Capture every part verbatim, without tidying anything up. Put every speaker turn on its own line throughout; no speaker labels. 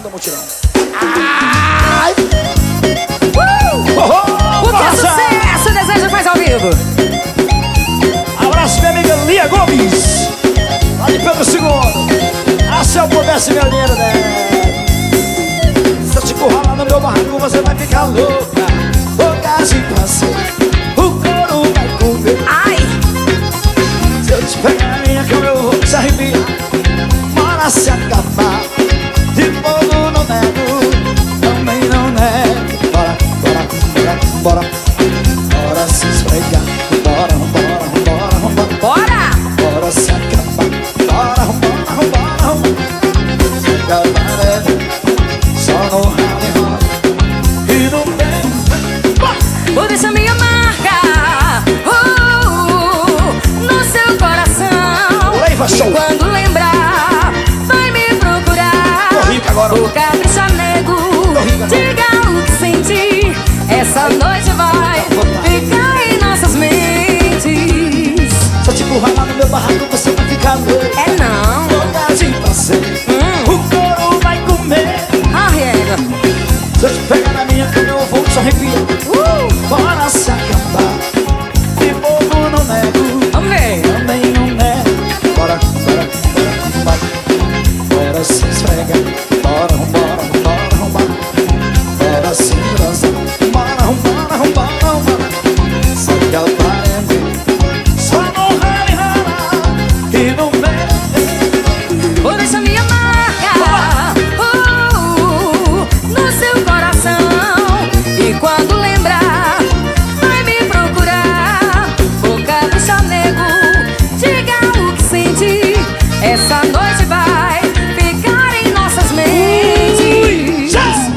do mutirão. Ai!
Uh!
Oh, oh,
o que é sucesso, desejo faz ao vivo.
Abraço minha amiga Lia Gomes, lá de Pedro segundo. Ah, se eu pudesse meu dinheiro, né? Se eu te curralar no meu barco, você vai ficar louca. Louca de prazer, o couro vai comer.
Ai!
Se eu te pegar na minha cama, eu vou te arrepiar. Bora se acabar, de fogo não nego, também não nego. Bora, bora, bora, bora, bora se esfregar. Bora, bora, bora, bora,
Bora!
bora se acabar. Bora, bora, bora, bora. Se acabar é só no rally rock e no bem.
Vou deixar minha marca uh, no seu coração.
Leiva Show.
E quando lembrar, vai me procurar.
Tô rico agora.
O capricha nego,
rico agora.
diga o que senti. Essa noite vai ficar em nossas mentes.
Se eu te curralar no meu barraco, você vai ficar louca.
É não.
Louca de prazer,
Hum.
o couro vai comer.
Arrega.
Se eu te pegar na minha cama, eu vou te arrepiar.
Uh,
Bora se acabar, de bobo não nego,
vamos ver.
também não nego. Bora, bora, bora, bora, bora se esfregar. Bora, bora, bora, bora, bora se dançar. Bora, bora, bora, bora, se acabar é meu. Só no rally rala e no meio.
Vou deixar minha marca uh, no seu coração. E quando lembrar, vai me procurar. O capricha nego, diga o que senti. Essa noite vai ficar em nossas mentes.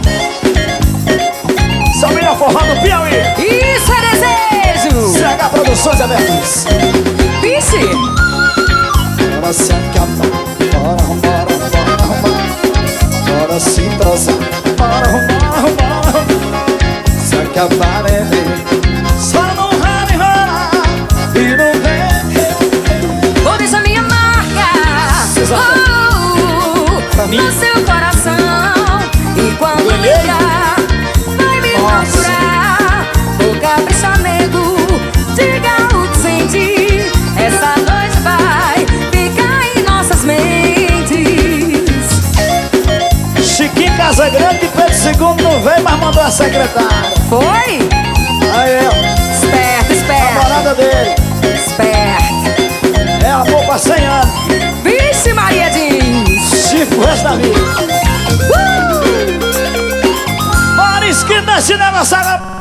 Só melhor forró do Piauí.
Isso é desejo.
C H Produções Abertas.
Vixe.
Bora se acabar, bora, bora, bora, bora, bora se entrosar, bora, bora, bora, se acabar é ver, só no rally rola e no vem.
Vou deixar minha marca uh,
Pra mim.
no seu coração. E quando
Olhei.
lembrar, vai me
Nossa.
procurar. O capricha nego, diga o que senti. Essa noite vai ficar em nossas mentes.
Chiquinho Casagrande, Pedro segundo não veio, mas mandou a secretária.
Foi?
Aí ó,
Esperto,
a
esperto,
namorada dele,
esperto.
é amor pra cem anos,
Vixe, Maria Jeans.
Chico, o resto da vida.
Uh!
Bora esquina, cinema, saga.